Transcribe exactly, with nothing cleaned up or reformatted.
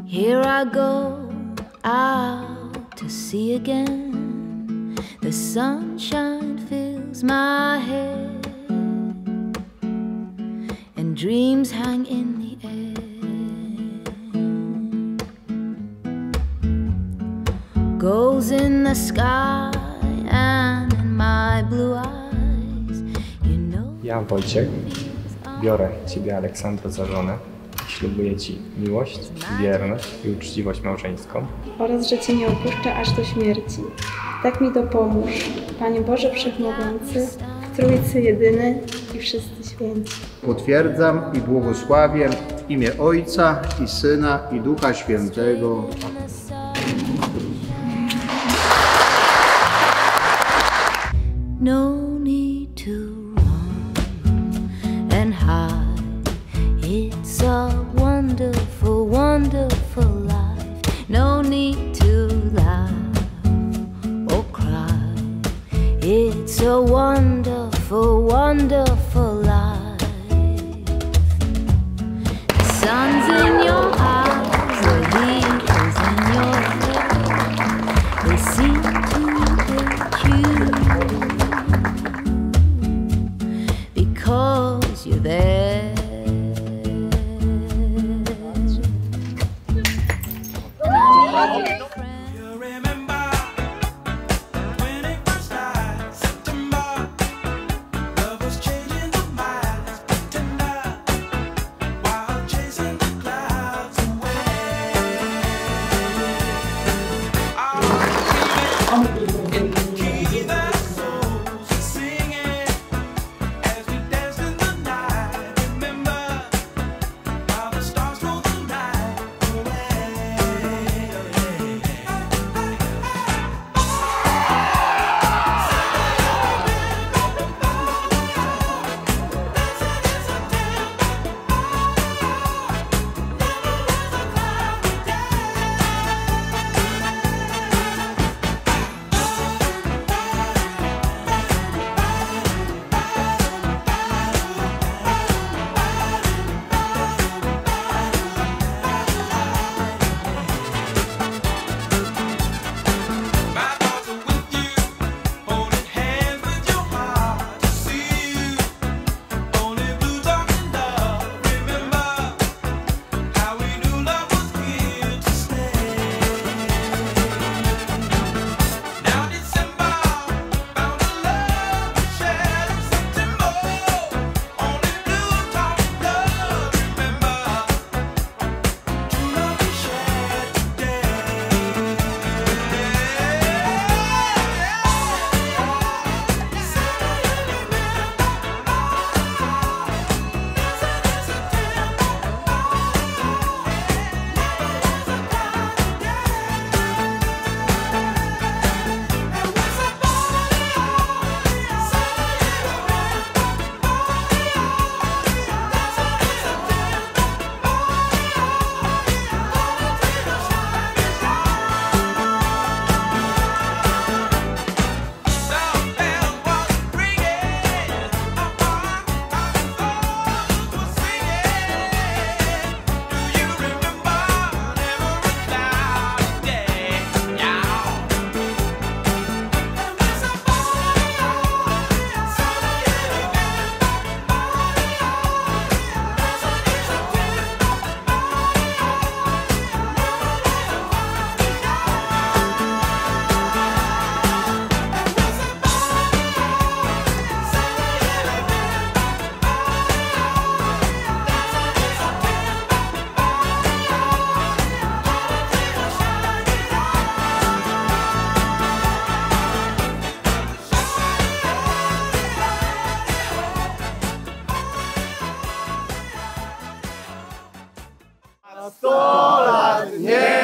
Here I go out to sea again. The sunshine fills my head, and dreams hang in the air. Goals in the sky and in my blue eyes, you know. Ja, Wojciech, biorę Ciebie, Aleksandro, za żonę. Ślubuję Ci miłość, wierność i uczciwość małżeńską. Oraz, że Cię nie opuszczę aż do śmierci. Tak mi dopomóż, Panie Boże Wszechmogący, w Trójcy jedyny i wszyscy święci. Potwierdzam i błogosławię w imię Ojca i Syna i Ducha Świętego. No need to run and hide. It's a wonderful, wonderful life. No need to laugh or cry. It's a wonderful, wonderful life. The sun's in your eyes, the heat is in your hair. They seem to hate you because you're there. sto lat, nie!